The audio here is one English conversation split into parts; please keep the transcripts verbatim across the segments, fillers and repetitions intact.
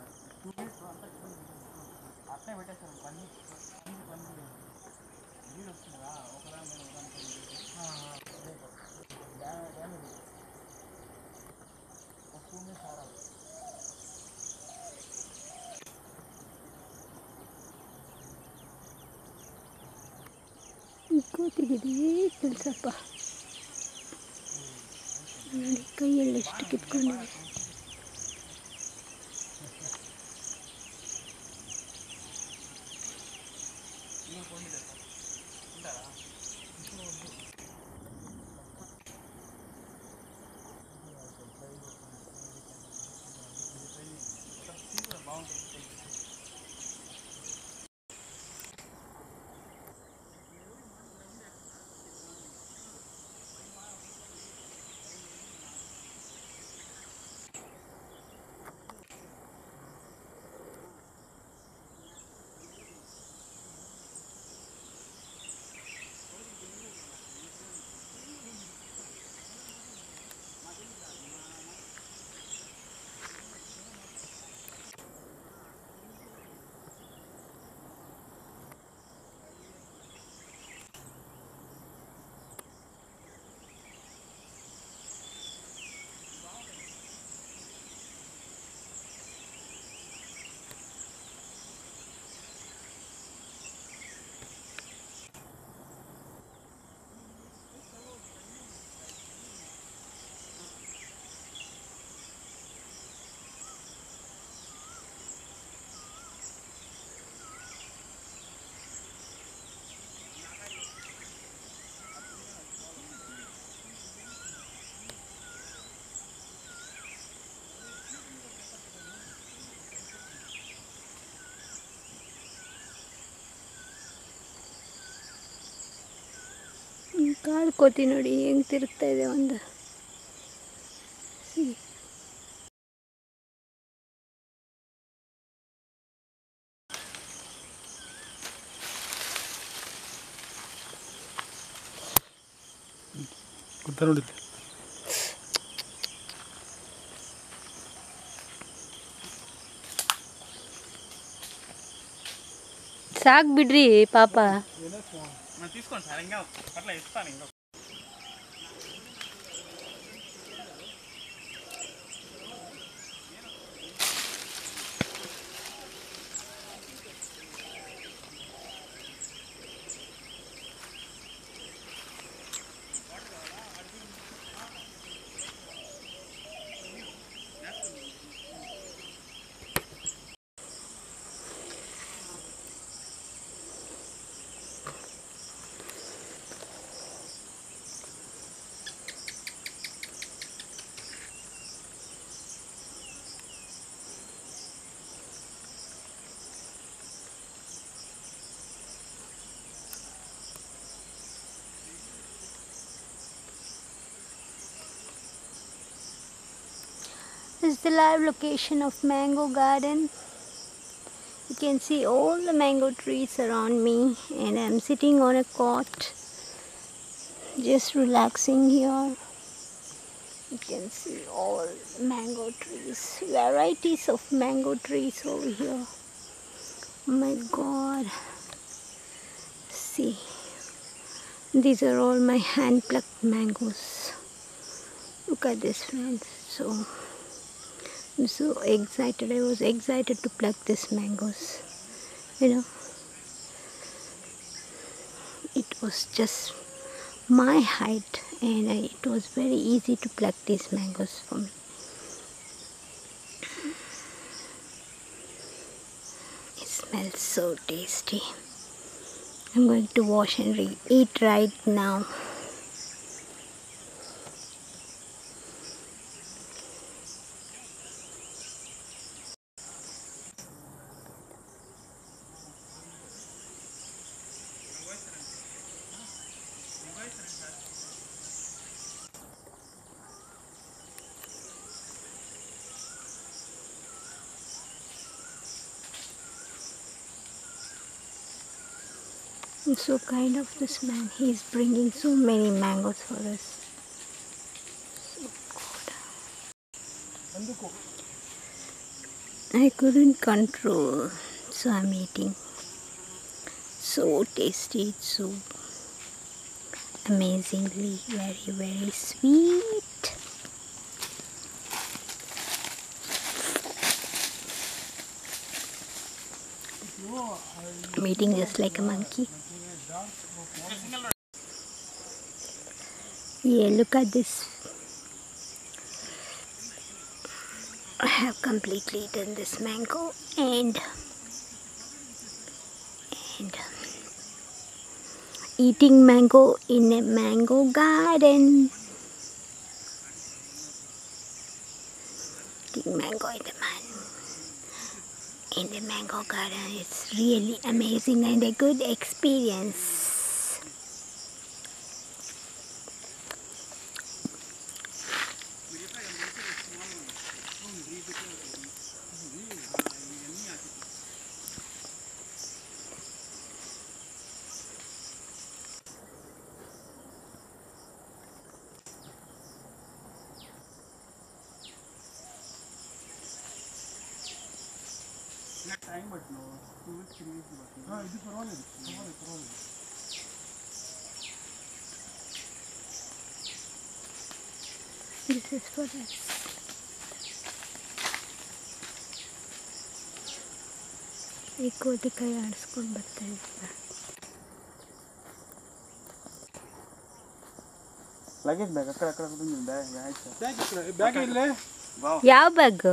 అట్లే పెట్టేస్తారు పని పని పని నీరు వస్తుందా ఒకదాని మీద ఒకదాని డ్యామేజ్ వస్తుంది సారా ಕೂತಿಗಿದೆ ಕೆಲಸಪ್ಪ ನೋಡಿ ಕೈಯಲ್ಲಿ ಎಷ್ಟು ಕಿತ್ಕೊಂಡಿದೆ. ಕಾಳು ಕೋತಿ ನೋಡಿ ಹೆಂಗೆ ತಿರುಗ್ತಾ ಇದೆ ಒಂದು ನೋಡಿ ಸಾಕು ಬಿಡ್ರಿ ಪಾಪ. తీసుకోండి సార్ ఇంకా అట్లా ఇస్తాను ఇంకా This is the live location of mango garden. You can see all the mango trees around me, and I'm sitting on a cot just relaxing here. You can see all mango trees, varieties of mango trees over here. Oh my god, see, these are all my hand plucked mangoes. Look at this, friends. So I'm so excited. I was excited to pluck these mangoes. You know, it was just my height, and I, it was very easy to pluck these mangoes for me. It smells so tasty. I'm going to wash and re- eat right now. I'm so kind of this man. He's bringing so many mangoes for us. So good. I couldn't control, so I'm eating. So tasty, it's so amazingly very very sweet. I'm eating just like a monkey. Yeah, look at this. I have completely eaten this mango and and eating mango in a mango garden. Eating mango in the man in the mango garden. It's really amazing and a good experience. Time but ನಾವು two weeks three weeks ಬರ್ತೀವಿ ಹಾಂ ಇದು ಪರವಾಗಿಲ್ಲ ಪರವಾಗಿಲ್ಲ ಪರವಾಗಿಲ್ಲ This is for us. ಈ ಕೋತಿ ಕೈ ಆಡಿಸ್ಕೊಂಡು ಬರ್ತಾ ಇದ್ದ. ಲಗೇಜ್ ಬ್ಯಾಗ್ ಅక్కడ ಅక్కడ ಕೊಟ್ಟು ಬ್ಯಾಗ್ ಆಯ್ತು ಬ್ಯಾಗ್ ಬ್ಯಾಗ್ ಇಲ್ಲೇ ಯಾವ ಬ್ಯಾಗ್?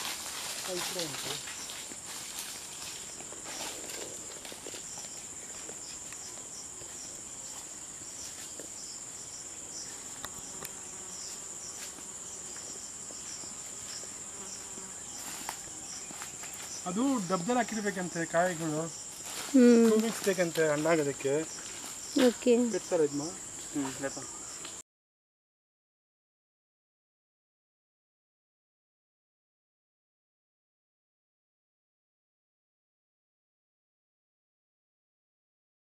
ಅದು ಡಬ್ಬದಲ್ಲಿ ಹಾಕಿರ್ಬೇಕಂತೆ ಕಾಯಿಗಳು ಟೂ ವೀಕ್ಸ್ ಬೇಕಂತೆ ಹಣ್ಣಾಗೋದಕ್ಕೆ ಓಕೆ ಬಿಡ್ತಾರೆ ಇದನ್ನ ಹ್ಞೂ